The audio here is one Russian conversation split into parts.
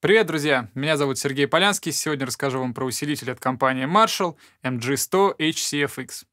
Привет, друзья! Меня зовут Сергей Полянский. Сегодня расскажу вам про усилитель от компании Marshall MG100HCFX.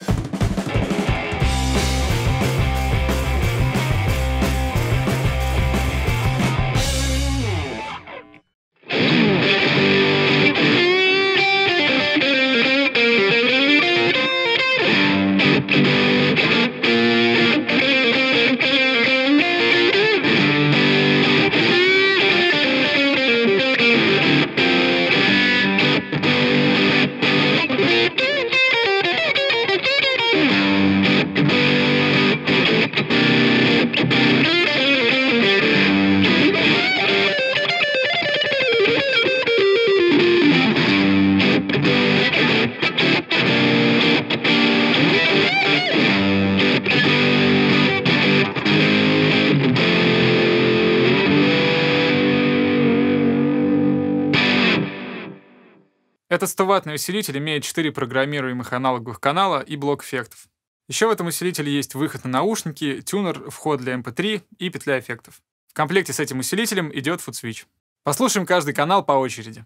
Этот 100-ваттный усилитель имеет 4 программируемых аналоговых канала и блок эффектов. Еще в этом усилителе есть выход на наушники, тюнер, вход для MP3 и петля эффектов. В комплекте с этим усилителем идет футсвич. Послушаем каждый канал по очереди.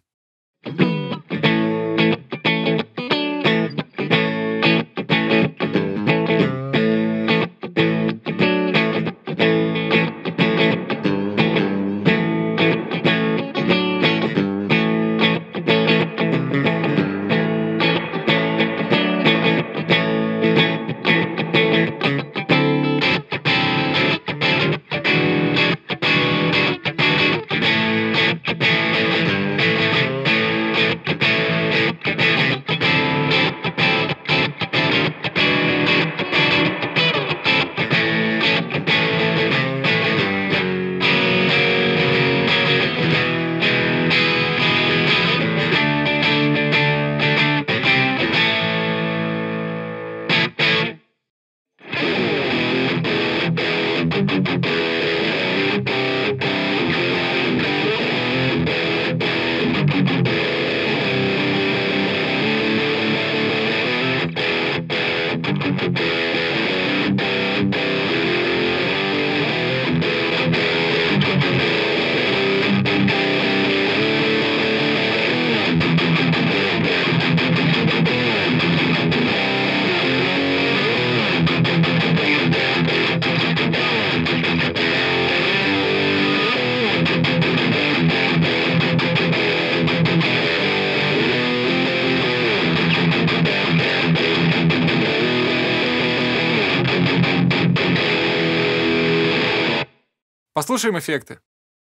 Послушаем эффекты.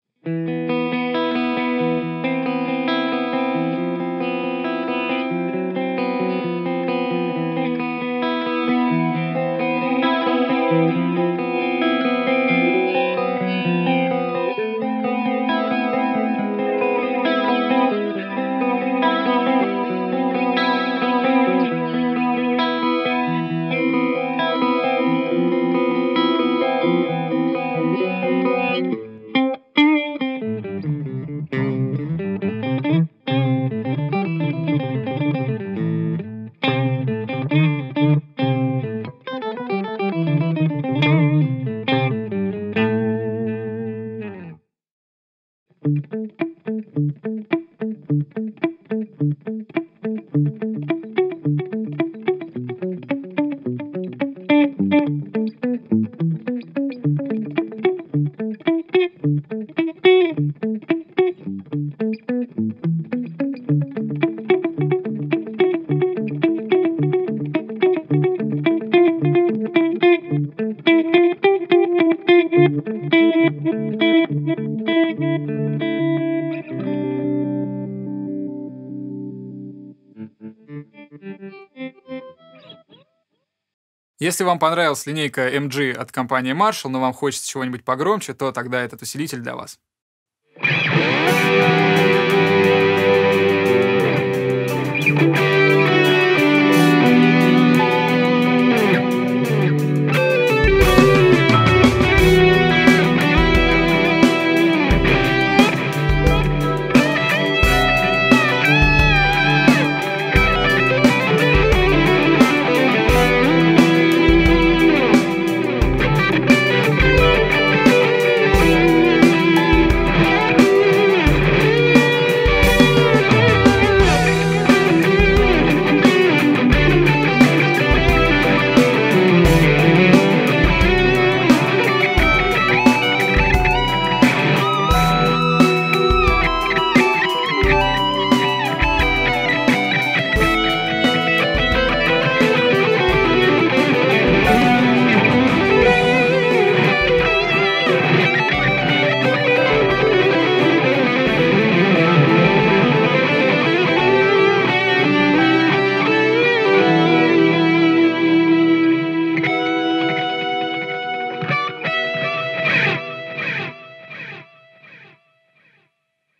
Если вам понравилась линейка MG от компании Marshall, но вам хочется чего-нибудь погромче, то тогда этот усилитель для вас.